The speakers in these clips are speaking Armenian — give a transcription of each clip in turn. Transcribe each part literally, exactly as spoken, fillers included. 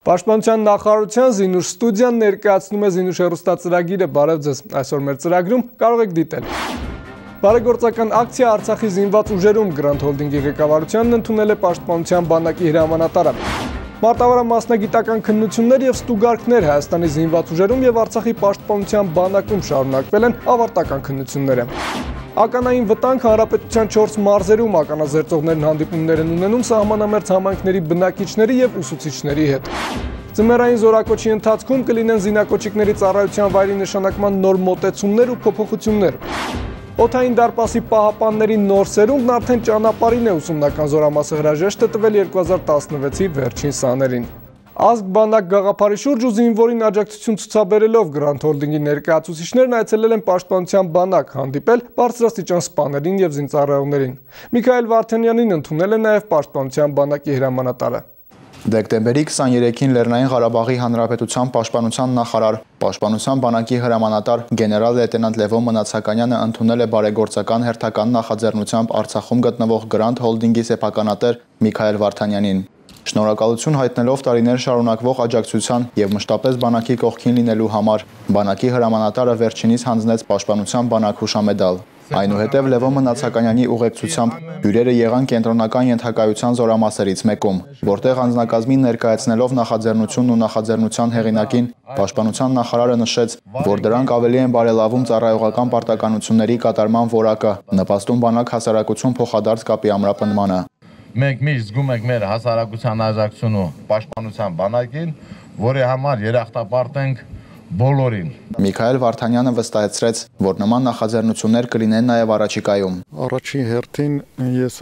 Պաշտպանության նախարարության Զինուշ ստուդիան ներկայացնում է Զինուշ հեռուստածրագիրը։ Բարև ձեզ։ Այսօր մեր ծրագրում կարող եք դիտել բարեգործական ակցիա Արցախի զինված ուժերում Grand Holding-ի ղեկավարությանն ընդունել է Պաշտպանության բանակի հրամանատարը։ Մարտավարամասնագիտական քննություններ եւ ստուգարքներ Հայաստանի զինված ուժերում եւ Արցախի պաշտպանության բանակում շարունակվել են ավարտական քննությունները։ Ականային վտանգ հանրապետության չորս մարզերում ականազերծողներն հանդիպումներ են ունենում սահմանամերձ համայնքների բնակիչների եւ ուսուցիչների հետ։ Ձմեռային զորակոչի ընթացքում կլինեն զինակոչիկների ծառայության վայրի նշանակման նոր մոտեցումներ ու փոփոխություններ։ Օդային դարպասի պահապանների նոր սերունդն արդեն ճանապարհին է ուսումնական զորամասը հրաժեշտ է տվել երկու հազար տասնվեցի վերջին սաներին։ Ազգ բանակ գաղափարի շուրջ ու զինվորին աջակցություն ցուցաբերելով Grand Holding-ի ներկայացուցիչներն այցելել են Պաշտպանության բանակ, հանդիպել բարձրաստիճան սպաներին եւ զինծառայողներին։ Միքայել Վարդանյանին ընդունել է նաեւ Պաշտպանության բանակի հրամանատարը։ Դեկտեմբերի քսաներեքին Լեռնային Ղարաբաղի Հանրապետության պաշտպանության նախարար, Պաշտպանության բանակի հրամանատար գեներալ լեյտենանտ Լևոն Մնացականյանը ընդունել է բարեգործական հերթական նախաձեռնությամբ Արցախում գտնվող Grand Holding-ի սեփականատեր Միքայել Վարդանյանին։ Շնորհակալություն հայտնելով տարիներ շարունակվող աջակցության եւ մշտապես բանակի կողքին լինելու համար, բանակի հրամանատարը վերջինիս հանձնեց Պաշտպանության բանակ հուշամեդալ։ Այնուհետև Լևոն Մնացականյանի ուղեկցությամբ հյուրերը եղան կենտրոնական ենթակայության զորամասերից մեկում, որտեղ անձնակազմին ներկայացնելով նախաձեռնությունն ու նախաձեռնության հեղինակին, Պաշտպանության նախարարը նշեց, որ դրանք ավելի են բարելավում ծառայողական պարտականությունների կատարման որակը, նպաստում բանակ հասարակություն փոխադարձ կապի ամրապնդմանը։ Մենք միշտ զգում ենք մեր հասարակության աջակցությունը Պաշտպանության բանակին, որի համար երախտապարտ ենք բոլորին։ Միքայել Վարդանյանը վստահեցրեց, որ նման նախաձեռնություններ կլինեն նաև առաջիկայում։ Առաջին հերթին ես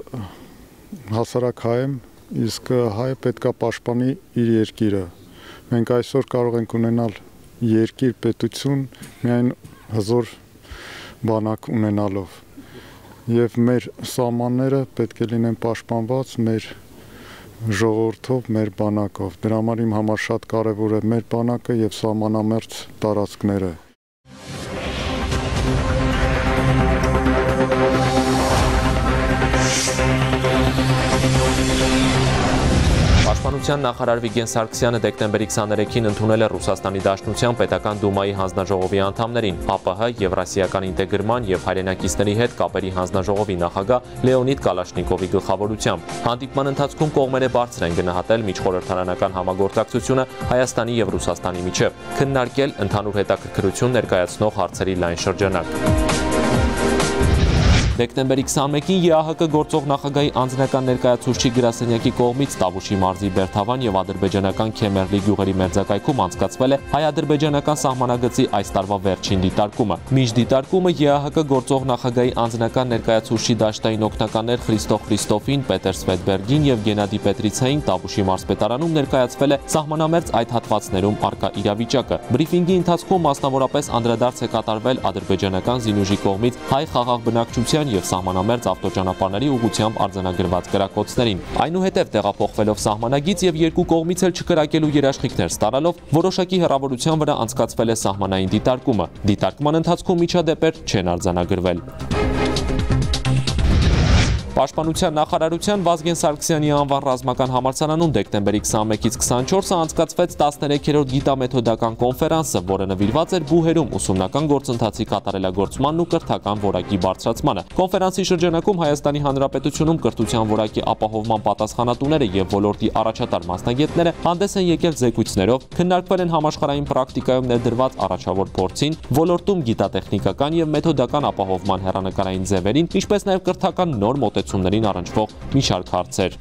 հասարակ հայ եմ, իսկ հայը պետք է պաշտպանի իր երկիրը։ Մենք այսօր կարող ենք ունենալ երկիր, պետություն միայն հզոր բանակ ունենալով։ Եվ մեր սահմանները պետք է լինեն պաշտպանված մեր ժողովրդով, մեր բանակով։ Դրա համար իմ համար շատ կարևոր է մեր բանակը եւ սահմանամերձ տարածքները։ Պաշտպանության նախարար Վիգեն Սարգսյանը դեկտեմբերի քսաներեքին ընդունել է Ռուսաստանի Դաշնության պետական դումայի հանձնաժողովի անդամներին, ԱՊՀ, Եվրասիական ինտեգրման եւ հայրենակիցների հետ կապերի հանձնաժողովի նախագահ Լեոնիդ Կալաշնիկովի գլխավորությամբ։ Հանդիպման ընթացքում կողմերը բարձր են գնահատել միջխորհրդարանական համագործակցությունը Հայաստանի եւ Ռուսաստանի միջև, քննարկել ընդհանուր հետաքրքրություն ներկայացնող հարցերի լայն շրջանակ։ Դեկտեմբերի քսաներեքին ԵԱՀԿ գործող նախագահի անձնական ներկայացուցչի գրասենյակի կողմից Տավուշի մարզի Բերթավան եւ ադրբեջանական Քեմերլի գյուղերի մերձակայքում անցկացվել է հայ-ադրբեջանական սահմանագծի այս տարվա վերջին դիտարկումը։ Միջդիտարկումը ԵԱՀԿ գործող նախագահի անձնական ներկայացուցչի դաշտային օգնականներ Խրիստո Խրիստոֆին, Պետեր Սվետբերգին եւ Գենադի Պետրիցային Տավուշի մարզպետարանում ներկայացվել է սահմանամերձ այդ հատվածներում արկա իրավիճակը։ Բրիֆինգի ընթացքում մասնավորապես անդրադարձ է կատարվել ադրբեջանական զինուժի կողմից հայ խաղաղ բնակչության եւ սահմանամերձ ավտոճանապարհների ուղղությամբ արձանագրված կրակոցներին։ Այնուհետև տեղափոխվելով սահմանագից եւ երկու կողմից էլ չկրակելու երաշխիքներ ստանալով որոշակի հեռավորության վրա անցկացվել է սահմանային դիտարկումը։ Դիտարկման ընթացքում միջադեպեր չեն արձանագրվել։ Պաշտպանության նախարարության Վազգեն Սարգսյանի անվան ռազմական համալսարանում դեկտեմբերի քսաներեքից քսաներկուսը անցկացվեց տասներեքերորդ գիտամեթոդական կոնֆերանսը, որը նվիրված էր բուհերում ուսումնական գործընթացի կատարելագործմանն ու կրթական որակի բարձրացմանը։ Կոնֆերանսի շրջանակում Հայաստանի Հանրապետությունում կրթության որակի ապահովման պատասխանատուները եւ ոլորտի առաջատար մասնագետները հանդես են եկել զեկույցներով, քննարկվել են համաշխարհային պրակտիկայում ներդրված առաջավոր փորձին, ոլորտում գիտատեխնիկական եւ մեթոդական ապահովման հեռանկարային ձևերին, ինչպես նաեւ կրթական նոր մոտեցումներին առնչվող մի շարք հարցեր։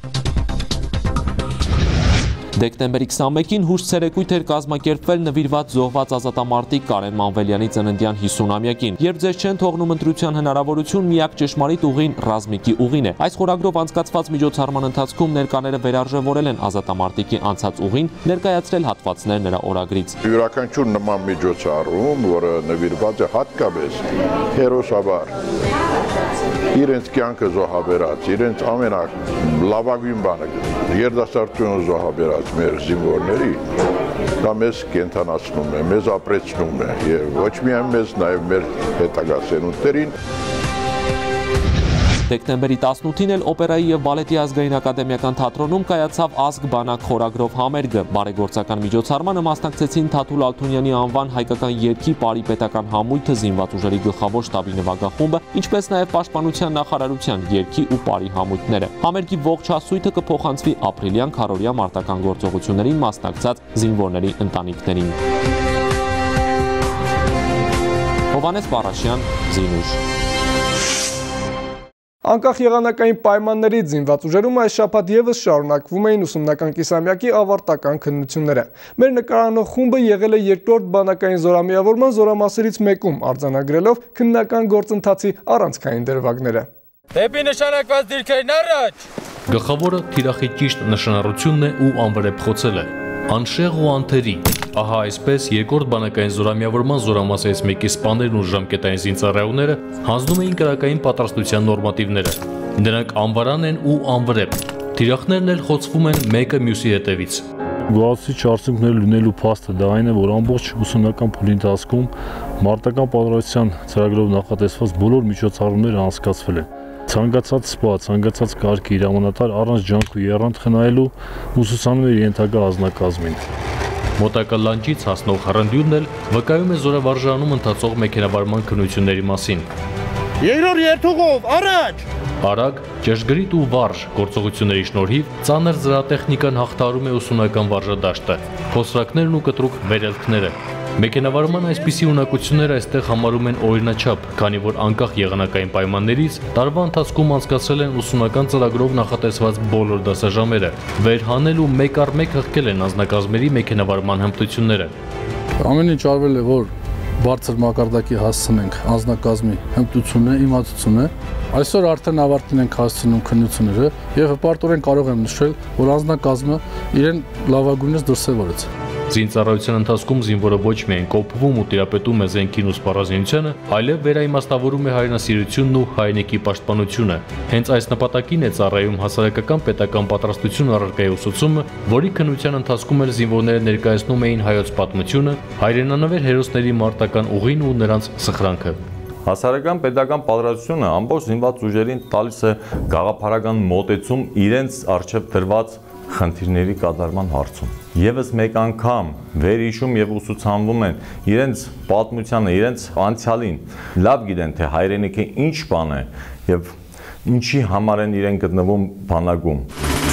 Դեկտեմբերի քսաներեքին հուշ ցերեկույթ էր կազմակերպվել նվիրված զոհված ազատամարտիկ Կարեն Մանվելյանի ծննդյան հիսունամյակին։ Երբ ձեզ չեն թողնում ընտրության հնարավորություն, միակ ճշմարիտ ուղին ռազմիկի ուղին է։ Այս խորագրով անցկացված միջոցառման ընթացքում ներկաները վերարժևորել են ազատամարտիկի անցած ուղին, ներկայացրել հատվածներ նրա օրագրից։ Յուրաքանչյուր նման միջոցառում, որը նվիրված է հատկապես հերոսաբար իրենց կյանքը զոհաբերած, իրենց ամենալավագույն բանը երդասարտությունը զոհաբերած մեր զինվորների, դա մեզ կենթանացնում է, մեզ ապրեցնում է եւ ոչ միայն մեզ, նաեւ մեր հետագա սերունդներին։ Դեկտեմբերի տասնութին էլ օպերայի եւ բալետի ազգային ակադեմիական թատրոնում կայացավ ազգ բանակ խորագրով համերգը։ Բարեգործական միջոցառմանը մասնակցեցին Թաթուլ Ալթունյանի անվան հայկական երգի Պարի պետական համույթը, զինված ուժերի գլխավոր շտաբի նվագախումբը, ինչպես նաեւ Պաշտպանության նախարարության երգի ու Պարի համույթները։ Համերգի ողջ հասույթը կփոխանցվի ապրիլյան քարորյա մարտական գործողություններին մասնակցած զինվորների ընտանիքներին։ Հովհաննես Պարաշյան, Զինուշ։ Անկախ եղանակային պայմաններից զինված ուժերում այս շաբաթ ևս շարունակվում էին ուսումնական կիսամյակի ավարտական քննությունները։ Մեր նկարանող խումբը եղել է երկրորդ բանակային զորամիավորման զորամասերից մեկում, արձանագրելով քննական գործընթացի առանցքային դրվագները։ Դեպի նշանակված դիրքերն առաջ։ Գլխավորը թիրախի ճիշտ նշանառությունն է ու անվրեպ խոցելը։ Անշեղ ու անթերի։ Ահա այսպես երկրորդ բանակային զորամիավորման զորամասերից մեկի սպաներն ու ժամկետային զինծառայողները հանձնում էին կրակային պատրաստության նորմատիվները։ Նրանք անվարան են ու անվրեպ։ Թիրախներն էլ խոցվում են մեկը մյուսի հետևից։ Գոհացուցիչ արդյունքներ լինելու փաստը դա այն է, որ ամբողջ ուսումնական փուլի ընթացքում մարտական պատրաստության ծրագրով նախատեսված բոլոր միջոցառումները անցկացվել են։ Ցանկացած սպա, ցանկացած կարգի հրամանատար առանց ջանք ու եռանդ խնայելու ուսուցանում է ենթակա ազնագազմին։ Մոտակա լանջից հասնող խռնդյունն էլ վկայում է զորավարժանում ընթացող մեքենավարման քննությունների մասին։ Երկրորդ երթուղով առաջ։ Արագ, ճշգրիտ ու վարժ գործողությունների շնորհիվ ծանր զրահատեխնիկան հաղթահարում է ուսումնական վարժադաշտը, փոսրակներն ու կտրուկ վերելքները։ Մեքենավարման այսպիսի ունակությունները այստեղ համարում են օրինաչափ, քանի որ անկախ եղանակային պայմաններից տարվա ընթացքում անցկացրել են ուսումնական ծրագրով նախատեսված բոլոր դասաժամերը, վերհանել ու մեկ առ մեկ հղկել են անձնակազմերի մեքենավարման հմտությունները։ Ամեն ինչ արվել է, որ բարձր մակարդակի հասցնենք անձնակազմի հմտությունը, իմացությունը։ Այսօր արդեն ավարտին ենք հասցնում քննությունները եւ հպարտորեն կարող եմ նշել, որ անձնակազմը իրեն լավագույնս դրսևորեց։ Զինծառայության ընթացքում զինվորը ոչ միայն կոփվում ու տիրապետում է զենքին ու սպառազինությանը, այլև վերաիմաստավորում է հայրենասիրությունն ու հայրենիքի պաշտպանությունը։ Հենց այս նպատակին է ծառայում հասարակական պետական պատրաստություն առարկայի ուսուցումը, որի քննության ընթացքում էլ զինվորները ներկայացնում էին հայոց պատմությունը, հայրենանվեր հերոսների մարտական ուղին ու նրանց սխրանքը։ Հասարակական պետական պատրաստությունը ամբողջ զինված ուժերին տալիս է գաղափարական մոտեցում իրենց առջև դրված խնդիրների կատարման հարցում։ Եվս մեկ անգամ վերհիշում եւ ուսուցանվում են իրենց պատմությանը, իրենց անցյալին, լավ գիտեն թե հայրենիքը ինչ բան է եւ ինչի համար են իրեն գտնվում բանակում։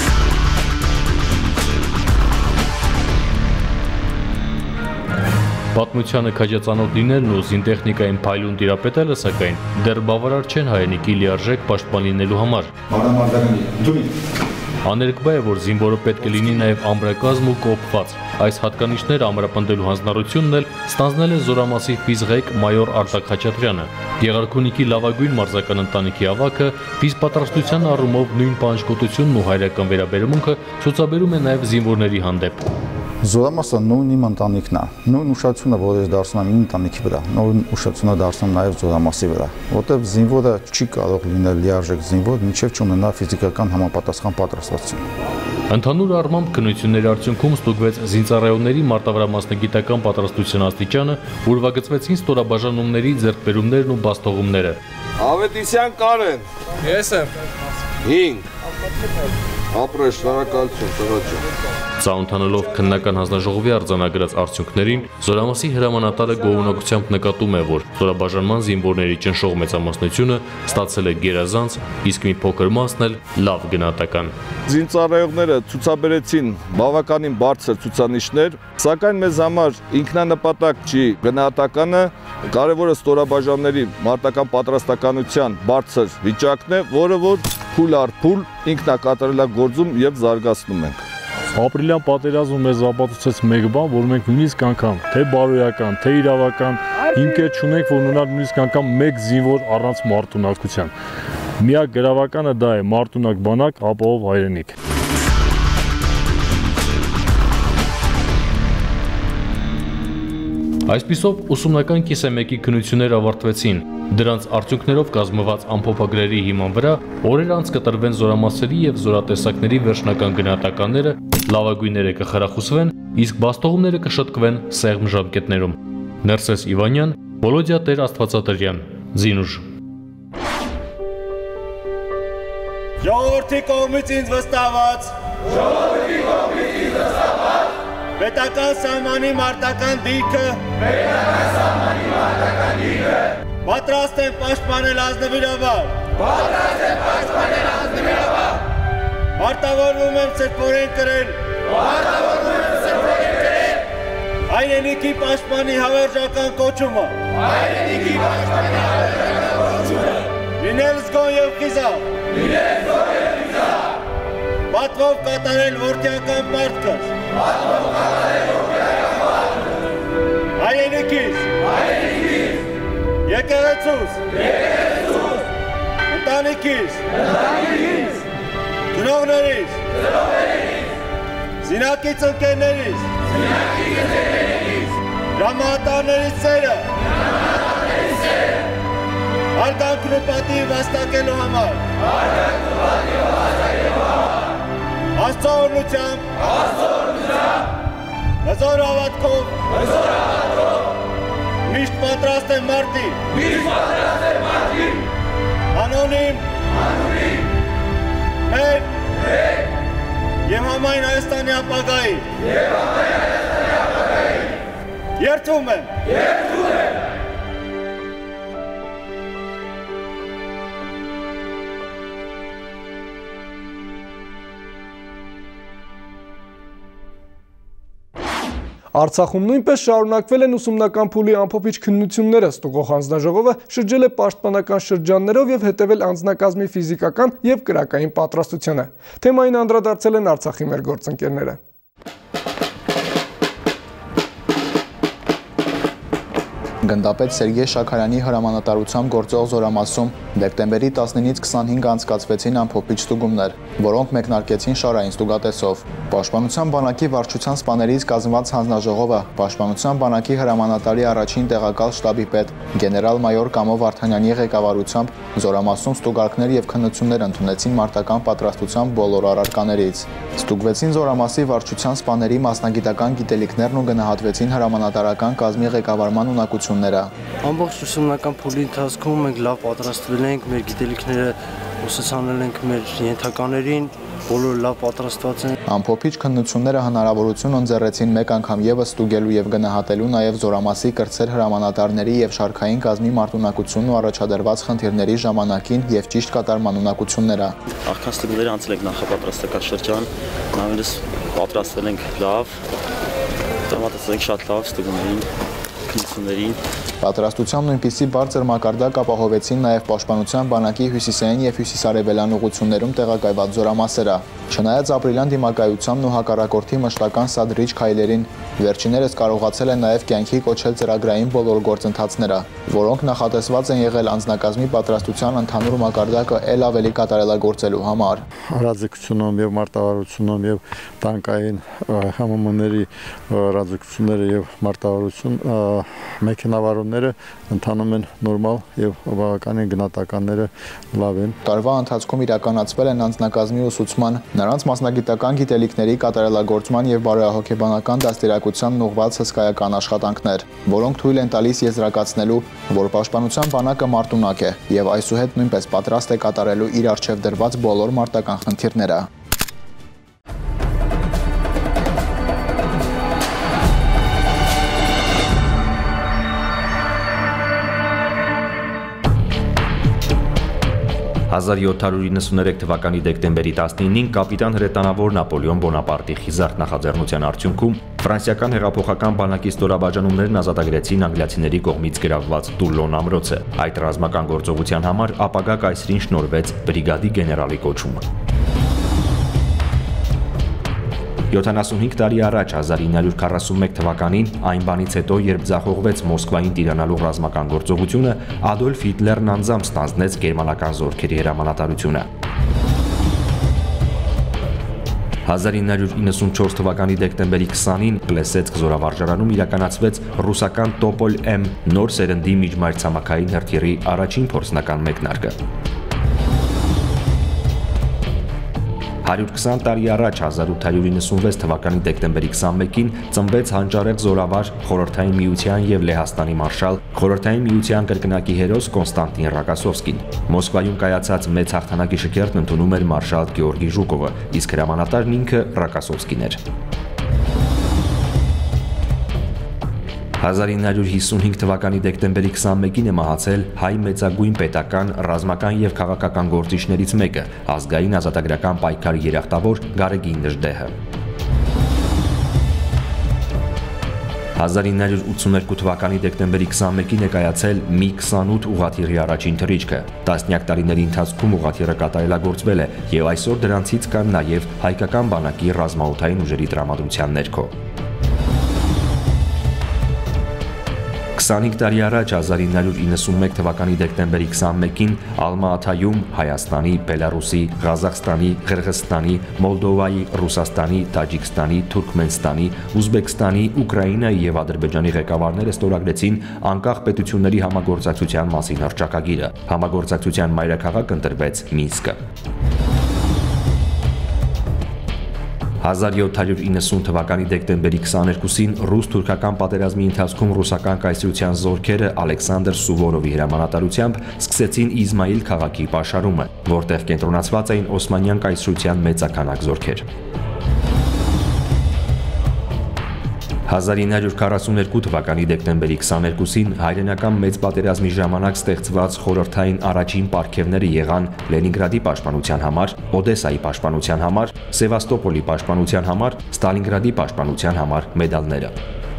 Պատմությանը քաջածանոթ լինելն ու զինտեխնիկային փայլուն տիրապետելը, սակայն, դեռ բավարար չեն հայրենիքի լիարժեք պաշտպան լինելու համար։ Աներկբա է, որ զինվորը պետք է լինի նաև ամրակազմ ու կոփված։ Այս հատկանիշները ամրապնդելու հանձնառությունն էլ ստանձնել է զորամասի ֆիզղեկ մայոր Արտակ Խաչատրյանը։ Գեղարքունիքի լավագույն մարզական ընտանիքի ավագը ֆիզպատրաստության առումով նույն պահանջկոտությունն ու հայրական վերաբերմունքը ցուցաբերում է նաև զինվորների հանդեպ։ Զորամասը նույն իմ ընտանիքն է, նույն ուշադրությունը, որ ես դարձնում եմ իմ ընտանիքի վրա, նույն ուշադրությունը դարձնում նաև զորամասի վրա, որտեղ զինվորը չի կարող լինել լիարժեք զինվոր, մինչև չունենա ֆիզիկական համապատասխան պատրաստվածություն։ Ընդհանուր առմամբ քննությունների արդյունքում ստուգվեց զինծառայողների մարտավարամասնագիտական պատրաստության աստիճանը, ուրվագծվեցին ստորաբաժանումների ձեռքբերումներն ու բաստողումները։ Ավետիսյան Կարեն, Ես եմ։ հինգ, ապրես, շնորհակալություն, տղաջան։ Ծանոթանալով քննական հանձնաժողովի արձանագրած արդյունքներին, զորամասի հրամանատարը գոհունակությամբ նկատում է, որ զորաբաժանման զինվորների ճնշող մեծամասնությունը ստացել է գերազանց, իսկ մի փոքր մասն էլ լավ գնահատական։ Զինծառայողները ցուցաբերեցին բավականին բարձր ցուցանիշներ, սակայն մեզ համար ինքնանպատակ չի գնահատականը, կարևորը ստորաբաժանների մարտական պատրաստականության բարձր վիճակն է, որը որ փուլ առ փուլ ինքնակատարելագործում եւ զարգացնում ենք։ Ապրիլյան պատերազմը մեզ ապացուցեց մեկ բան, որ մենք նույնիսկ անգամ թե բարոյական, թե իրավական հիմքեր չունենք, որ ունենալ նույնիսկ անգամ մեկ զինվոր առանց մարտունակության։ Միակ գրավականը դա է՝ մարտունակ բանակ, ապահով հայրենիք։ Այսպիսով ուսումնական կիսամյակի քննությունները ավարտվեցին։ Դրանց արդյունքներով կազմված ամփոփագրերի հիման վրա օրեր անց կտրվեն զորամասերի եւ զորատեսակների վերջնական գնահատականները, լավագույնները կխրախուսվեն, իսկ բաստողումները կշտկվեն սեղմ ժամկետներում։ Ներսես Իվանյան, Վոլոդիա Տեր Աստվածատրյան, Զինուժ։ Ժողովրդի կողմից ինձ վստահված Ժողովրդի կողմից ինձ վստահված Պետական սահմանի մարտական դիրքը Պետական սահմանի մարտական դիրքը Պատրաստ եմ պաշտպանել ազնվիրաբար Պատրաստ եմ պաշտպանել ազնվիրաբար Մարտավորվում եմ սրբորեն կրել Մարտավորվում եմ սրբորեն կրել Հայրենիքի պաշտպանի հավերժական կոչումը Հայրենիքի պաշտպանի հավերժական կոչումը Լինել զգոն և խիզախ Լինել զգոն և խիզախ Պատվով կատարել որդիական պարտքս Պատվով կատարել որդիական պարտքս Հայրենիքիս Հայրենիքիս Եկեղեցուս Եկեղեցուս Ընտանիքիս Ընտանիքիս Ծնողներիս Ծնողներիս Զինակից ընկերներիս Զինակից ընկերներիս Ժամահատարներից սերը Ժամահատարներից սերը Հարգանքն ու պատիվ վաստակելու համար Հարգանքն ու պատիվ վաստակելու համար Աստծո օրհնությամբ Աստծո օրհնությամբ Հզոր հավատքով Հզոր հավատքով Միշտ պատրաստ եմ մարտի Միշտ պատրաստ եմ մարտի Անոնիմ Անոնիմ Մեր Մեր Եվ համայն Հայաստանի ապագայի Եվ համայն Հայաստանի ապագայի Երդվում եմ Երդվում եմ Արցախում նույնպես շարունակվել են ուսումնական փուլի ամփոփիչ քննությունները, ստուգող հանձնաժողովը շրջել է պաշտպանական շրջաններով եւ հետևել անձնակազմի ֆիզիկական եւ կրակային պատրաստությանը։ Թեմային անդրադարձել են Արցախի մեր գործընկերները։ Գնդապետ Սերգեյ Շաքարյանի հրամանատարությամբ գործող Զորամասում դեկտեմբերի տասնինից քսանհինգ անցկացվեցին ամփոփիչ ստուգումներ, որոնք մեկնարկեցին շարային ստուգատեսով։ Պաշտպանության բանակի վարչության սպաներից կազմված հանձնաժողովը Պաշտպանության բանակի հրամանատարի առաջին տեղակալ շտաբի պետ գեներալ-մայոր Կամո Վարդանյանի ղեկավարությամբ Զորամասում ստուգարկներ եւ քննություններ ընդունեցին մարտական պատրաստության բոլոր առարկաներից։ Ստուգվեցին Զորամասի վարչության սպաների մասնագիտական գիտելիքներն ու գնահատվեցին հրամանատարական կազմի ղեկավարման ունակությունները։ Ամբողջ ուսումնական փուլի ընթացքում մենք լավ պատրաստվել ենք, մեր գիտելիքները ուսուցանել ենք մեր ենթականերին, բոլորը լավ պատրաստված են։ Ամփոփիչ քննությունները հնարավորություն ընձեռեցին մեկ անգամ եւս ստուգելու եւ գնահատելու նաեւ Զորամասի կրտսեր հրամանատարների եւ շարքային կազմի մարտունակությունն ու առաջադրված խնդիրների ժամանակին եւ ճիշտ կատարման ունակությունները։ Աղքան ստուգումները անցել ենք նախապատրաստական շրջան, նույնպես պատրաստվել ենք լավ, տրամադրել ենք շատ լավ ստուգումներին, քննություններին։ Պատրաստությամբ նույնպիսի բարձր մակարդակ ապահովեցին նաև Պաշտպանության բանակի հյուսիսային եւ հյուսիսարևելյան ուղղություններում տեղակայված զորամասերը։ Չնայած ապրիլյան դիմակայությանն ու հակառակորդի մշտական սադրիչ քայլերին, վերջիներս կարողացել են նաև կյանքի կոչել ծրագրային բոլոր գործընթացները, որոնք նախատեսված են եղել անձնակազմի պատրաստության ընդհանուր մակարդակը ել ավելի կատարելագործելու համար։ Ռազմիկությունում եւ մարտավարությունում եւ տանկային համամունների ռազմիկությունները եւ մարտավարություն մեքենավարումները ընթանում են նորմալ եւ բավականին գնահատականները լավ են։ Տարվա ընթացքում իրականացվել են անձնակազմի ուսուցման, նրանց մասնագիտական գիտելիքների կատարելագործման եւ բարոյահոգեբանական դաստիարակությանն ուղղված հսկայական աշխատանքներ, որոնք թույլ են տալիս եզրակացնելու, որ Պաշտպանության բանակը մարտունակ է եւ այսուհետ նույնպես պատրաստ է կատարելու իր առջեւ դրված բոլոր մարտական խնդիրները։ հազար յոթ հարյուր իննսուներեք թվականի դեկտեմբերի տասնինին կապիտան հրետանավոր Նապոլեոն Բոնապարտի խիզախ նախաձեռնության արդյունքում ֆրանսիական հեղափոխական բանակի ստորաբաժանումներն ազատագրեցին անգլիացիների կողմից գրավված Տուլոն ամրոցը։ Այդ ռազմական գործողության համար ապագա կայսրին շնորհվեց բրիգադի գեներալի կոչումը։ յոթանասունհինգ տարի առաջ հազար ինը հարյուր քառասունմեկ թվականին այն բանից հետո, երբ ձախողվեց Մոսկվային տիրանալու ռազմական գործողությունը, Ադոլֆ Հիտլերն անձամբ ստանձնեց գերմանական զորքերի հրամանատարությունը։ հազար ինը հարյուր իննսունչորս թվականի դեկտեմբերի քսանին Պլեսեցկ զորավարժարանում իրականացվեց ռուսական Տոպոլ Էմ նոր սերնդի միջմայրցամաքային հրթիռի առաջին փորձնական մեկնարկը։ հարյուր քսան տարի առաջ հազար ութ հարյուր իննսունվեց թվականի դեկտեմբերի քսանմեկին ծնվեց հանճարեղ զորավար Խորհրդային Միության եւ Լեհաստանի մարշալ Խորհրդային Միության կրկնակի հերոս Կոնստանտին Ռոկասովսկին։ Մոսկվայում կայացած մեծ հաղթանակի շքերթն ընդունում էր մարշալ Գեորգի Ժուկովը, իսկ հրամանատարն ինքը Ռոկասովսկին էր։ հազար ինը հարյուր հիսունհինգ թվականի դեկտեմբերի քսանմեկին է մահացել հայ մեծագույն պետական, ռազմական եւ քաղաքական գործիչներից մեկը, ազգային ազատագրական պայքարի երախտավոր Գարեգին Նժդեհը։ հազար ինը հարյուր ութսուներկու թվականի դեկտեմբերի քսանմեկին է կայացել մի քսանութ ուղղաթիռի առաջին թռիչքը։ Տասնյակ տարիների ընթացքում ուղղաթիռը կատարելագործվել է եւ այսօր դրանցից կան նաեւ հայկական բանակի ռազմաօդային ուժերի տրամադրության ներքո։ քսանհինգ տարի առաջ հազար ինը հարյուր իննսունմեկ թվականի դեկտեմբերի քսանմեկին Ալմա-Աթայում Հայաստանի, Բելարուսի, Ղազախստանի, Ղրղըզստանի, Մոլդովայի, Ռուսաստանի, Տաջիկստանի, Թուրքմենստանի, Ուզբեկստանի, Ուկրաինայի եւ Ադրբեջանի ղեկավարները ստորագրեցին անկախ պետությունների համագործակցության մասին հռչակագիրը։ Համագործակցության մայրաքաղաք ընտրվեց Մինսկը։ հազար յոթ հարյուր իննսուն թվականի դեկտեմբերի քսաներկուսին ռուս-թուրքական պատերազմի ընթացքում ռուսական կայսրության զորքերը Ալեքսանդր Սուվորովի հրամանատարությամբ սկսեցին Իզմայիլ քաղաքի պաշարումը, որտեղ կենտրոնացված էին Օսմանյան կայսրության մեծաքանակ զորքեր։ հազար ինը հարյուր քառասուներկու թվականի դեկտեմբերի քսաներկուսին հայրենական մեծ պատերազմի ժամանակ ստեղծված խորհրդային առաջին պարգևները եղան Լենինգրադի պաշտպանության համար, Օդեսայի պաշտպանության համար, Սևաստոպոլի պաշտպանության համար, Ստալինգրադի պաշտպանության համար մեդալները։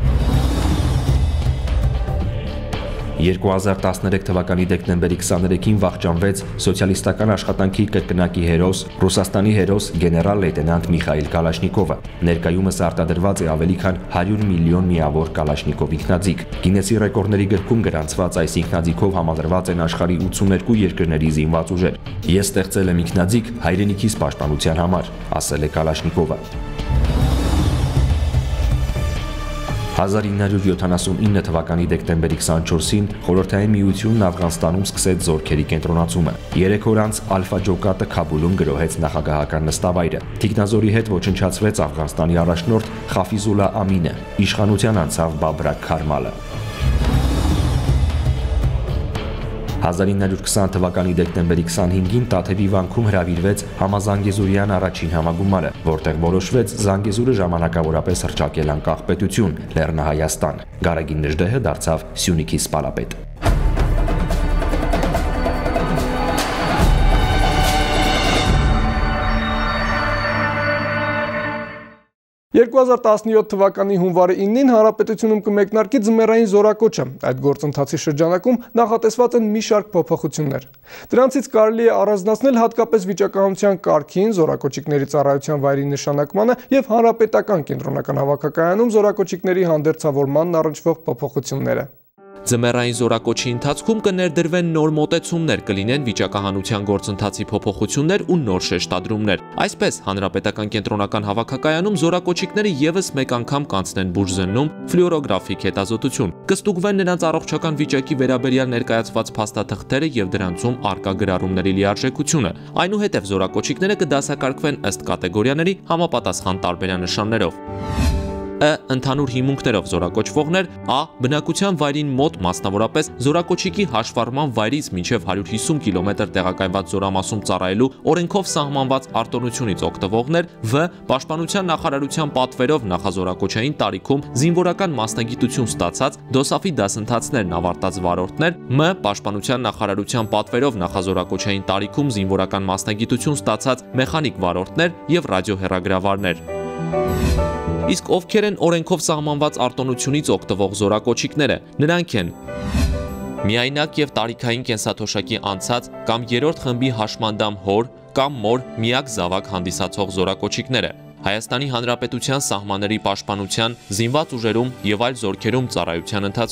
երկու հազար տասներեք թվականի դեկտեմբերի քսաներեքին վախճանվեց սոցիալիստական աշխատանքի կրկնակի հերոս, Ռուսաստանի հերոս գեներալ լեյտենանտ Միխայիլ Կալաշնիկովը։ Ներկայումս արտադրված է ավելի քան հարյուր միլիոն միավոր Կալաշնիկով ինքնաձիգ։ Գինեսի ռեկորդների գրքում գրանցված այս ինքնաձիգով համադրված են աշխարհի ութսուներկու երկրների զինված ուժեր։ Ես ստեղծել եմ ինքնաձիգ հայրենիքիս պաշտպանության համար, ասել է Կալաշնիկովը։ հազար ինը հարյուր յոթանասունինը թվականի դեկտեմբերի քսանչորսին Խորհրդային Միությունն Աֆղանստանում սկսեց զորքերի կենտրոնացումը։ Երեք օր անց Ալֆա ջոկատը Քաբուլում գրոհեց նախագահական նստավայրը։ Թիկնազորի հետ ոչնչացվեց Աֆղանստանի առաջնորդ Խաֆիզուլլա Ամինը, իշխանության անցավ Բաբրակ Քարմալը։ հազար ինը հարյուր քսան թվականի դեկտեմբերի քսանհինգին Տաթևի վանքում հրավիրվեց համազանգեզուրյան առաջին համագումարը, որտեղ որոշվեց Զանգեզուրը ժամանակավորապես հռչակել անկախ պետություն՝ Լեռնահայաստան։ Գարեգին Նժդեհը դարձավ Սյունիքի սպալապետ։ երկու հազար տասնյոթ թվականի հունվարի իննին հանրապետությունում կմեկնարկի ձմեռային զորակոչը։ Այդ գործընթացի շրջանակում նախատեսված են մի շարք փոփոխություններ։ Դրանցից կարելի է առանձնացնել հատկապես վիճակահանության կարգին, զորակոչիկների ծառայության վայրի նշանակմանը եւ հանրապետական կենտրոնական հավաքակայանում զորակոչիկների հանդերձավորմանն առնչվող փոփոխությունները։ Ձմեռային զորակոչի ընթացքում կներդրվեն նոր մոտեցումներ, կլինեն վիճակահանության գործընթացի փոփոխություններ ու նոր շեշտադրումներ։ Այսպես, հանրապետական կենտրոնական հավաքակայանում զորակոչիկները եւս մեկ անգամ կանցնեն բուժզննում, ֆլյուորոգրաֆիկ հետազոտություն, կստուգվեն նրանց առողջական վիճակի վերաբերյալ ներկայացված փաստաթղթերը եւ դրանցում առկա գրառումների լիարժեքությունը։ Այնուհետև զորակոչիկները կդասակարգվեն ըստ կատեգորիաների համապատասխան տարբերանշաններով։ Ը. Ընդհանուր հիմունքներով զորակոչվողներ, Ա. Բնակության վայրին մոտ, մասնավորապես զորակոչիկի հաշվառման վայրից մինչև հարյուր հիսուն կիլոմետր տեղակայված զորամասում ծառայելու օրենքով սահմանված արտոնությունից օգտվողներ, Վ. Պաշտպանության նախարարության պատվերով նախազորակոչային տարիքում զինվորական մասնագիտություն ստացած դոսաֆի դասընթացներն ավարտած վարորդներ, Մ. Պաշտպանության նախարարության պատվերով նախազորակոչային տարիքում զինվորական մասնագիտություն ստացած մեխանիկ վարորդներ եւ ռադիոհեռագրավարներ։ Իսկ ովքեր են օրենքով սահմանված արտոնությունից օգտվող զորակոչիկները, նրանք են միայնակ եւ տարիքային կենսաթոշակի անցած կամ երրորդ խմբի հաշմանդամ հոր կամ մոր միակ զավակ հանդիսացող զորակոչիկները, Հայաստանի Հանրապետության սահմանների պաշտպանության, զինված ուժերում եւ այլ զորքերում ծառայության ընթացքում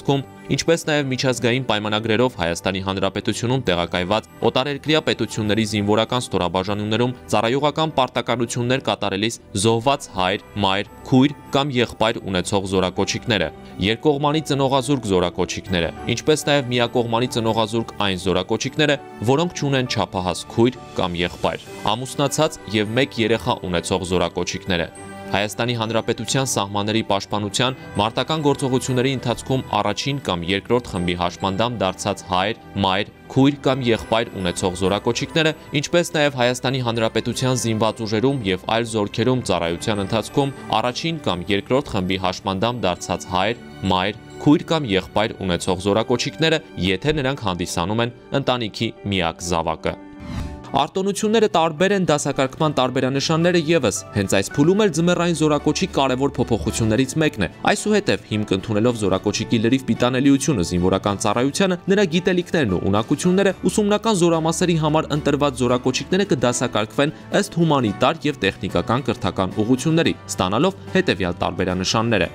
ինչպես նաև միջազգային պայմանագրերով Հայաստանի Հանրապետությունում տեղակայված օտարերկրյա պետությունների զինվորական ստորաբաժանումներում ծառայողական պարտականություններ կատարելիս զոհված հայր, մայր, քույր կամ եղբայր ունեցող զորակոչիկները, երկկողմանի ծնողազուրկ զորակոչիկները, ինչպես նաև միակողմանի ծնողազուրկ այն զորակոչիկները, որոնք չունեն չափահաս քույր կամ եղբայր, ամուսնացած եւ մեկ երեխա ունեցող զորակոչիկները։ Հայաստանի Հանրապետության սահմանների պաշտպանության մարտական գործողությունների ընթացքում առաջին կամ երկրորդ խմբի հաշմանդամ դարձած հայր, մայր, քույր կամ եղբայր ունեցող զորակոչիկները, ինչպես նաև Հայաստանի Հանրապետության զինված ուժերում եւ այլ զորքերում ծառայության ընթացքում առաջին կամ երկրորդ խմբի հաշմանդամ դարձած հայր, մայր, քույր կամ եղբայր ունեցող զորակոչիկները, եթե նրանք հանդիսանում են ընտանիքի միակ զավակը։ Արտոնությունները տարբեր են, դասակարգման տարբերանշանները եւս, հենց այս փուլում էլ ձմեռային զորակոչի կարևոր փոփոխություններից մեկն է։ Այսուհետև հիմք ընդունելով զորակոչիկի լրիվ պիտանելիությունը զինվորական ծառայությանը, նրա գիտելիքներն ու ունակությունները ուսումնական զորամասերի համար ընտրված զորակոչիկները կդասակարգվեն ըստ հումանիտար եւ տեխնիկական կրթական ուղղությունների, ստանալով հետեւյալ տարբերանշանները.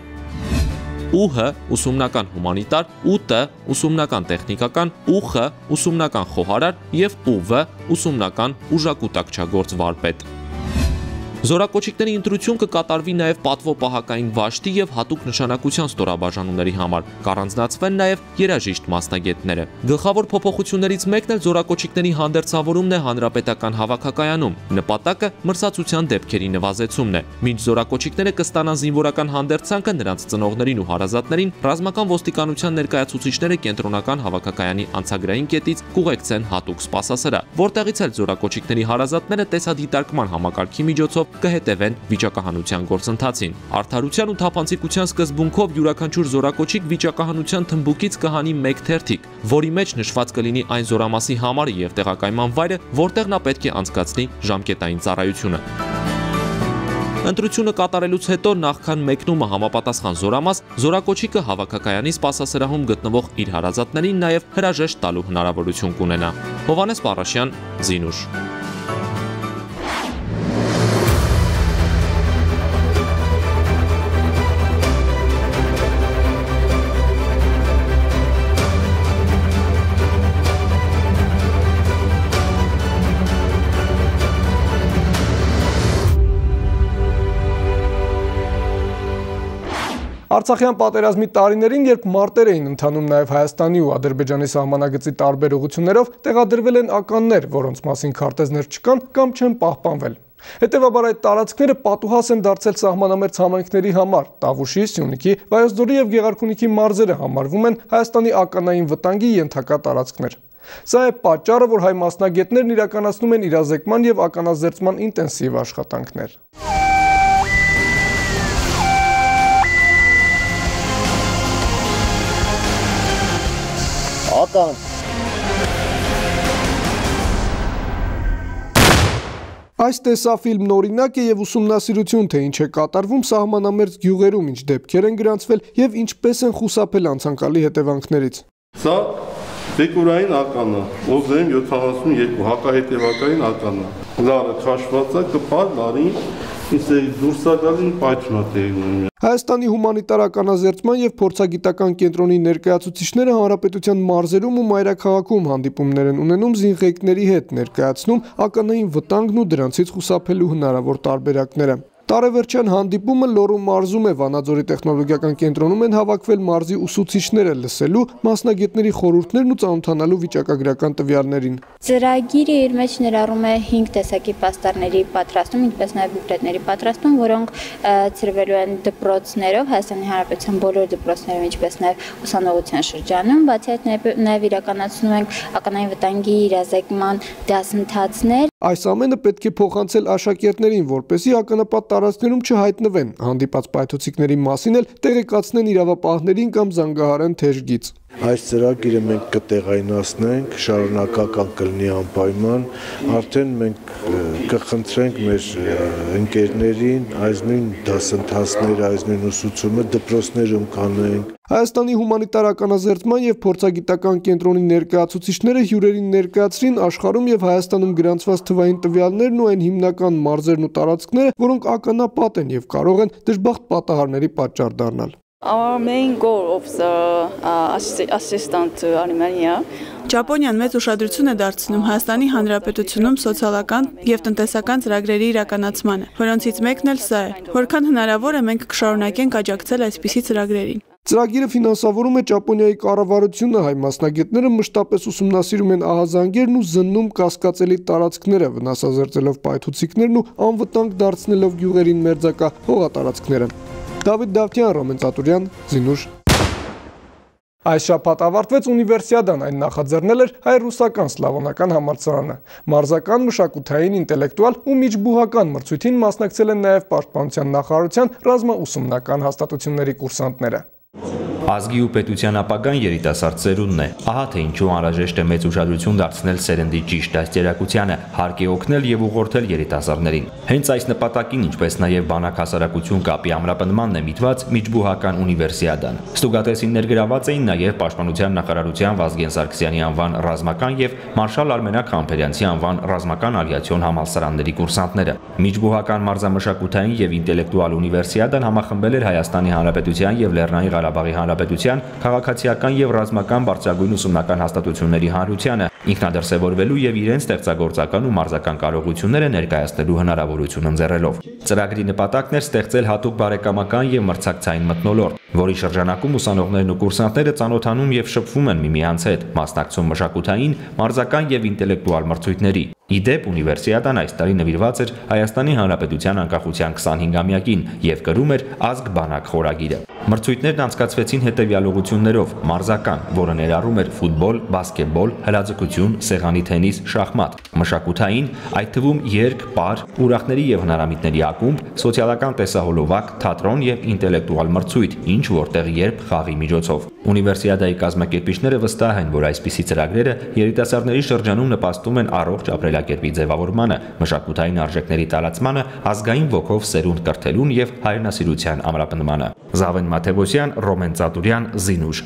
ՈՒՀ ուսումնական հումանիտար, ՈՒՏ ուսումնական տեխնիկական, ՈՒԽ ուսումնական խոհարար եւ ՈՒՎ ուսումնական ուժակուտակչագործ վարպետ։ Զորակոչիկների ընտրություն կկատարվի նաև պատվո-պահակային վաշտի եւ հատուկ նշանակության ստորաբաժանումների համար, կառանձնացվեն նաև երաժիշտ մասնագետները։ Գլխավոր փոփոխություններից մեկն էլ զորակոչիկների հանդերձավորումն է հանրապետական հավաքակայանում։ Նպատակը մրցակցության դեպքերի նվազեցումն է։ Մինչ զորակոչիկները կստանան զինվորական հանդերձանքը, նրանց ծնողներին ու հարազատներին ռազմական ոստիկանության ներկայացուցիչները կենտրոնական հավաքակայանի անցագրային կետից կուղեկցեն հատուկ սպասասրահ, որտեղից էլ զորակոչիկների հարազատները տեսադիտարկման համակարգի միջոցով կհետևեն վիճակահանության գործընթացին։ Արդարության ու թափանցիկության սկզբունքով յուրաքանչյուր զորակոչիկ վիճակահանության թմբուկից կհանի մեկ թերթիկ, որի մեջ նշված կլինի այն զորամասի համարը եւ տեղակայման վայրը, որտեղ նա պետք է անցկացնի ժամկետային ծառայությունը։ Ընտրությունը կատարելուց հետո նախքան մեկնումը համապատասխան զորամաս, զորակոչիկը հավաքակայանի սպասասրահում գտնվող իր հարազատներին նաև հրաժեշտ տալու հնարավորություն կունենա։ Հովհաննես Պարաշյան, Զինուշ։ Արցախյան պատերազմի տարիներին, երբ մարտեր էին ընթանում նաև Հայաստանի ու Ադրբեջանի սահմանագծի տարբեր ուղղություններով, տեղադրվել են ականներ, որոնց մասին քարտեզներ չկան կամ չեն պահպանվել։ Հետևաբար այդ տարածքները պատուհաս են դարձել սահմանամերձ համայնքների համար։ Տավուշի, Սյունիքի, Վայոց-Ձորի եւ Գեղարքունիքի մարզերը համարվում են Հայաստանի ականային վտանգի ենթակա տարածքներ։ Սա է պատճառը, որ հայ մասնագետներն իրականացնում են իրազեկման եւ ականազերծման ինտենսիվ աշխատանքներ։ Ական Այս տեսաֆիլմն օրինակ է եւ ուսումնասիրություն, թե ինչ է կատարվում սահմանամերձ գյուղերում, ինչ դեպքեր են գրանցվել եւ ինչպես են խուսափել անցանկալի հետևանքներից։ Սա դեկորային ականն է, օգզեմ յոթանասունյոթ հակահետևակային ականն է։ Լարը քաշված է, կպար լարին, ինձ դուրսակալին պայթյունատեղին։ Հայաստանի հումանիտար ականազերծման եւ փորձագիտական կենտրոնի ներկայացուցիչները հանրապետության մարզերում ու մայրաքաղաքում հանդիպումներ են ունենում զինղեկների հետ, ներկայացնում ականային վտանգն ու դրանցից խուսափելու հնարավոր տարբերակները։ Տարեվերջյան հանդիպումը Լոռու մարզում է, Վանաձորի տեխնոլոգիական կենտրոնում են հավաքվել մարզի ուսուցիչները լսելու մասնագետների խորհուրդներն ու ծանոթանալու վիճակագրական տվյալներին։ Ծրագիրը իր մեջ ներառում է հինգ տեսակի պաստառների պատրաստում, ինչպես նաև բուկլետների պատրաստում, որոնք ծրվելու են դպրոցներով, Հայաստանի Հանրապետության բոլոր դպրոցներով, ինչպես նաև ուսանողության շրջանում, բացի այդ նաև իրականացնում ենք ականային վտանգի իրազեկման դասընթացներ։ Այս ամենը պետք է փոխանցել աշակերտներին, որպեսզի ականապատ տարածքներում չհայտնվեն, հանդիպած պայթուցիկների մասին էլ տեղեկացնեն իրավապահներին կամ զանգահարեն թեժգից։ Այս ծրագիրը մենք կտեղայնացնենք, շարունակական կլինի անպայման, արդեն մենք կխնդրենք մեր ընկերներին այս նույն դասընթացները, այս նույն ուսուցումը դպրոցներում կանենք։ Հայաստանի հումանիտար ականազերծման եւ փորձագիտական կենտրոնի ներկայացուցիչները հյուրերին ներկայացրին աշխարհում եւ Հայաստանում գրանցված թվային տվյալներն ու այն հիմնական մարզերն ու տարածքները, որոնք ականապատ են եւ կարող են դժբախտ պատահարների պատճառ դառնալ։ Our main goal of the uh, assistance to Armenia. Ճապոնիան մեծ ուշադրություն է դարձնում Հայաստանի Հանրապետությունում սոցիալական եւ տնտեսական ծրագրերի իրականացմանը, որոնցից մեկն էլ սա է։ Որքան հնարավոր է մենք կշարունակենք աջակցել այսպիսի ծրագրերին։ Ծրագիրը ֆինանսավորում է Ճապոնիայի կառավարությունը, հայ մասնագետները մշտապես ուսումնասիրում են ահազանգերն ու զննում կասկածելի տարածքները, վնասազերծելով պայթուցիկներն ու անվտանգ դարձնելով գյուղերին մերձակա հողատարածքները։ Դավիթ Դավթյան, Ռոմեն Ծատուրյան, Զինուշ։ Այս շաբաթ ավարտվեց ունիվերսիադան, այն նախաձեռնել էր հայ-ռուսական սլավոնական համալսարանը։ Մարզական, մշակութային, ինտելեկտուալ ու միջբուհական մրցույթին մասնակցել են նաև Պաշտպանության նախարարության ռազմաուսումնական հաստատությունների կուրսանտները։ Ազգի ու պետության ապագան երիտասարդ սերունդն է։ Ահա թե ինչու անհրաժեշտ է մեծ ուշադրություն դարձնել սերնդի ճիշտ դաստիարակությանը, հարկ է օգնել եւ ուղղորդել երիտասարդներին։ Հենց այս նպատակին, ինչպես նաեւ բանակ հասարակություն կապի ամրապնդմանն է միտված միջբուհական ունիվերսիադան։ Ստուգատեսին ներգրաված էին նաեւ Պաշտպանության նախարարության Վազգեն Սարգսյանի անվան ռազմական եւ Մարշալ Արմենակ Խամփերյանցի անվան ռազմական ավիացիոն համալսարանների կուրսանտները։ Միջբուհական մարզամշակութային եւ ինտելեկտուալ ունիվերսիադան համախմբել էր Հայաստանի Հանրապետության եւ Լեռնային Ղարաբաղի Հանրապետության քաղաքացիական եւ ռազմական բարձրագույն ուսումնական հաստատությունների հանրությանը ինքնադրսևորվելու եւ իրենց ստեղծագործական ու մարզական կարողությունները ներկայացնելու հնարավորություն ընձեռելով։ Ծրագրի նպատակն էր ստեղծել հատուկ բարեկամական եւ մրցակցային մթնոլորտ, որի շրջանակում ուսանողներն ու կուրսանտները ծանոթանում եւ շփվում են միմյանց հետ, մասնակցում մշակութային, մարզական եւ ինտելեկտուալ մրցույթների։ Իդեպ ունիվերսիադան այս տարի նվիրված էր Հայաստանի Հանրապետության անկախության քսանհինգամյակին եւ կրում էր ազգ բանակ խորագիրը։ Մրցույթներն անցկացվեցին հետեւյալ ուղղություններով՝ մարզական, որը ներառում էր ֆուտբոլ, բասկետբոլ, հրաձգություն, սեղանի թենիս, շախմատ, մշակութային, այդ թվում երգ, պար, ուրախների եւ հնարամիտների ակումբ, սոցիալական տեսահոլովակ, թատրոն եւ ինտելեկտուալ մրցույթ, ինչ որտեղ երբ խաղի միջոցով։ Ունիվերսիադայի կազմակերպիչները վստահ են, որ այսպիսի ծրագրերը երիտասարդների շրջանում նպաստում են առողջ ապրելակերպի ձևավորմանը, մշակութային արժեքների տարածմանը, ազգային ոգով սերունդ կրթելուն եւ հայրենասիրության ամրապնդմանը։ Զավեն Մաթեոսյան, Ռոմեն Ծատուրյան, Զինուշ։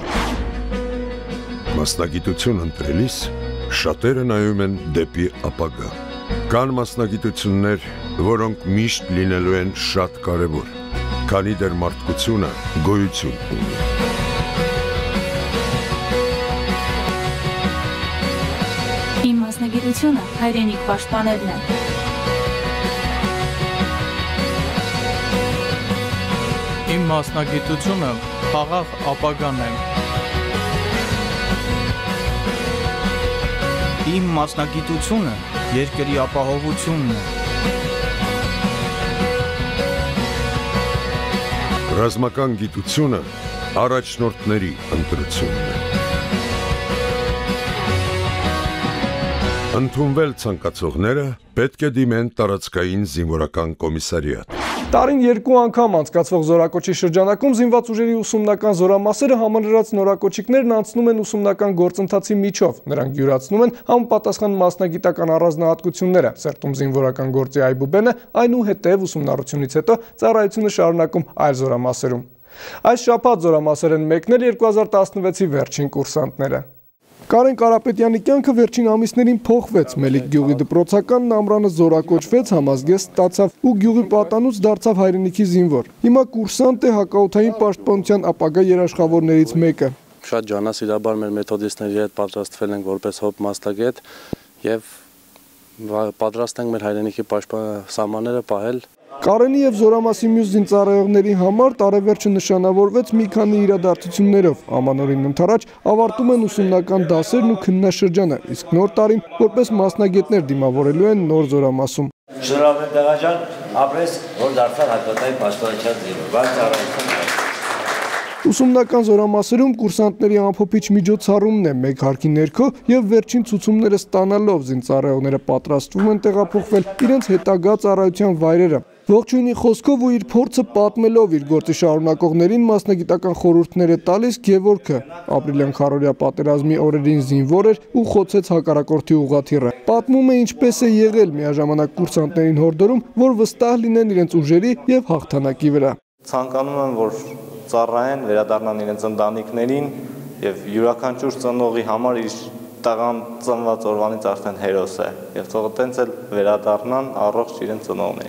Մասնագիտություն ընտրելիս շատերը նայում են դեպի ապագա։ Կան մասնագիտություններ, որոնք միշտ լինելու են շատ կարևոր, քանի դեռ մարդկությունը գոյություն ունի։ Իմ մասնագիտությունը հայրենիք պաշտպանելն է։ Իմ մասնագիտությունը խաղաղ ապագան է։ Իմ մասնագիտությունը երկրի ապահովությունն է։ Ռազմական գիտությունը առաջնորդների ընտրությունն է։ Ընդունվել ցանկացողները պետք է դիմեն տարածքային զինվորական կոմիսարիատ։ Տարին երկու անգամ անցկացվող զորակոչի շրջանակում զինված ուժերի ուսումնական զորամասերը համալրած նորակոչիկներն անցնում են ուսումնական գործընթացի միջով։ Նրանք յուրացնում են համապատասխան մասնագիտական առանձնահատկությունները, սերտում զինվորական գործի այբուբենը, այնուհետև ուսումնառությունից հետո ծառայությունը շարունակում այլ զորամասերում։ Այս շաբաթ զորամասեր են մեկնել երկու հազար տասնվեցի վերջին կուրսանտները։ Կարեն Կարապետյանի կյանքը վերջին ամիսներին փոխվեց, Մելիք գյուղի դպրոցականն ամռանը զորակոչվեց, համազգեստ ստացավ ու գյուղի պատանուց դարձավ հայրենիքի զինվոր։ Հիմա կուրսանտ է հակաօդային պաշտպանության ապագա երաշխավորներից մեկը։ Շատ ջանասիրաբար մեր մեթոդիստների հետ պատրաստվել ենք որպես հոբ մասնագետ եւ պատրաստ ենք մեր հայրենիքի սահմանները պահել։ Կարենի եւ զորամասի մյուս զինծառայողների համար տարեվերջը նշանավորվեց մի քանի իրադարձություններով։ Ամանորին ընթരാճ ավարտում են ուսումնական դասերն ու քննաշրջանը, իսկ նոր տարին որպես մասնագետներ դիմավորելու են նոր զորամասում։ Շնորհավորեմ Տղաջան, ապրես, որ դարձար հակաօդային պաշտպանության զինվոր։ Բան ծառայություն։ Ուսումնական զորամասերում կուրսանտների ամփոփիչ միջոցառումն է մեկ հարկի ներքո եւ վերջին ցուցումները ստանալով զինծառայողները պատրաստվում են տեղափոխվել իրենց հետագա ծառայության վայրերը։ Ողջույնի խոսքով ու իր փորձը պատմելով իր գործի շարունակողներին մասնագիտական խորհուրդներ է տալիս Գևորգը։ Ապրիլյան քառորյա պատերազմի օրերին զինվոր էր ու խոցեց հակառակորդի ուղղաթիռը։ Պատմում է ինչպես է եղել միաժամանակ կուրսանտներին հորդորում, որ վստահ լինեն իրենց ուժերի եւ հաղթանակի վրա։ Ցանկանում եմ, որ ծառայեն, վերադառնան իրենց ընտանիքներին եւ յուրաքանչյուր ծնողի համար իր տղան ծնված օրվանից արդեն հերոս է եւ թող տենց էլ վերադառնան առողջ իրենց ծնողներին։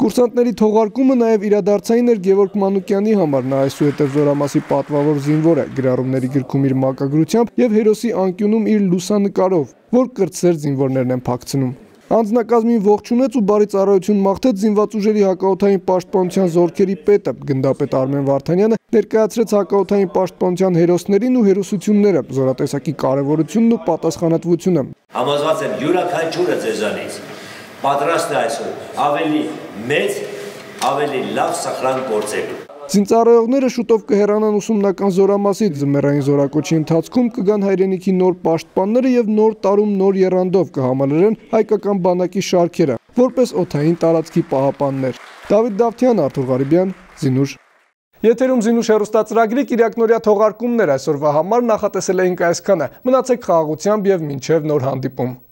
Կուրսանտների թողարկումը նաև իրադարձային էր Գևորգ Մանուկյանի համար, նա այսուհետև Զորամասի պատվավոր զինվոր է, գրառումների գրքում իր մակագրությամբ եւ հերոսի անկյունում իր լուսանկարով, որ կրտսեր զինվորներն են փակցնում։ Անձնակազմին ողջունեց ու բարի ծառայություն մաղթեց զինված ուժերի հակաօդային պաշտպանության զորքերի պետը, գնդապետ Արմեն Վարդանյանը ներկայացրեց հակաօդային պաշտպանության հերոսներին ու հերոսությունները, զորատեսակի կարևորությունն ու պատասխանատվությունը։ Համոզված եմ յուրաքանչյուրը ձեզանից պատրաստ է այսօր ավելի մեծ, ավելի լավ սխրան գործելու։ Զինծառայողները շուտով կհեռանան ուսումնական զորամասից, ձմեռային զորակոչի ընթացքում կգան հայրենիքի նոր պաշտպանները եւ նոր տարում նոր եռանդով կհամալրեն հայկական բանակի շարքերը, որպես օդային տարածքի պահապաններ։ Դավիթ Դավթյան, Արթուր Ղարիբյան, Զինուշ։ Եթերում Զինուշ հեռուստացրագրի կիրակնորյա թողարկումներ այսօրվա համար նախատեսել էինք այսքանը։ Մնացեք խաղաղությամբ եւ մինչեւ նոր հանդիպում։